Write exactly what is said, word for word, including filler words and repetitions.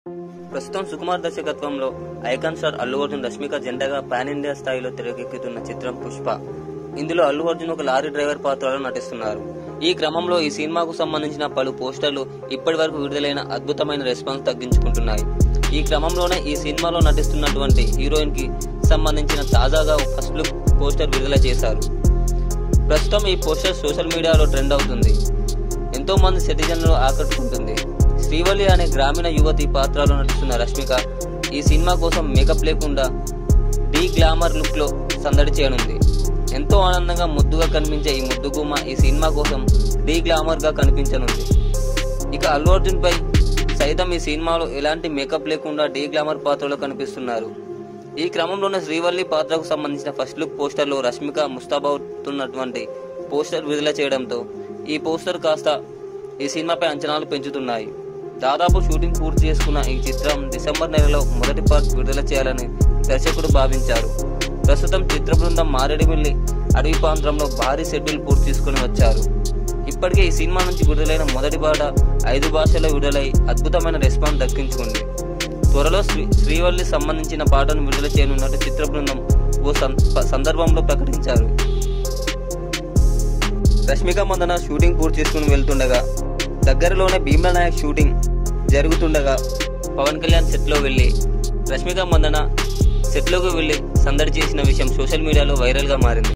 ప్రస్తుతం సుకుమార్ దర్శకత్వంలో icon star Allu Arjun Rashmika జంటగా పాన్ ఇండియా స్థాయిలో తెరకెక్కుతున్న చిత్రం పుష్ప. ఇందులో అల్లు అర్జున్ ఒక లారీ డ్రైవర్ పాత్రలో నటిస్తున్నారు. ఈ క్రమంలో ఈ సినిమాకు సంబంధించిన పలు పోస్టర్లు ఇప్పటి వరకు విడుదలైన అద్భుతమైన రెస్పాన్స్ దక్కించుకుంటున్నాయి. ఈ క్రమంలోనే ఈ సినిమాలో నటిస్తున్నటువంటి హీరోయిన్ కి సంబంధించిన తాజాగా ఫస్ట్ లుక్ పోస్టర్ విడుదల చేశారు. ప్రస్తుతం ఈ పోస్టర్ సోషల్ మీడియాలో ట్రెండ్ అవుతుంది. ఎంతో మంది నెటిజన్లను ఆకట్టుకుంటుంది. శ్రీవల్లి అనే గ్రామీణ యువతి పాత్రలో నటిస్తున్న రష్మిక ఈ సినిమా కోసం మేకప్ లేకుండా డీ గ్లామర్ లుక్ లో సందడి చేయనుంది. ఎంతో ఆనందంగా ముద్దుగా కనిపించే ఈ ముద్దుగుమ్మ ఈ సినిమా కోసం డీ గ్లామర్ గా కనిపించనుంది. ఇక అల్లు అర్జున్ పై సైతం ఈ సినిమాలో ఎలాంటి మేకప్ లేకుండా డీ గ్లామర్ పాత్రలో కనిపిస్తున్నారు. ఈ క్రమంలోనే శ్రీవల్లి పాత్రకు సంబంధించిన ఫస్ట్ లుక్ పోస్టర్ లో రష్మిక ముస్తాబవుతున్నటువంటి పోస్టర్ విడుదల చేయడంతో ఈ పోస్టర్ కాస్త ఈ సినిమాపై అంచనాలు పెంచుతున్నాయి. దాదాపు షూటింగ్ పూర్తి చేసుకున్న ఈ చిత్రం డిసెంబర్ నెలలో మొదటి పార్ట్ విడుదల చేయాలని దర్శకుడు భావించారు. ప్రస్తుతం చిత్ర బృందం మారేడుమిల్లి అడవి ప్రాంతంలో భారీ షెడ్యూల్ పూర్తి చేసుకుని వచ్చారు. ఇప్పటికే ఈ సినిమా నుంచి విడుదలైన మొదటి పాట ఐదు భాషల్లో విడుదలై అద్భుతమైన రెస్పాన్స్ దక్కించుకుంది. త్వరలో శ్రీ శ్రీవల్లి సంబంధించిన పాటను విడుదల చేయనున్నట్టు చిత్ర బృందం ఓ సందర్భంలో ప్రకటించారు. రష్మిక మందన షూటింగ్ పూర్తి చేసుకుని వెళ్తుండగా దగ్గరలోనే భీమ్లా నాయక్ షూటింగ్ జరుగుతుండగా పవన్ కళ్యాణ్ సెట్ లో వెళ్లి రష్మిక మందన సెట్ లోకి వెళ్లి సందడి చేసిన విషయం సోషల్ మీడియాలో వైరల్ గా మారింది.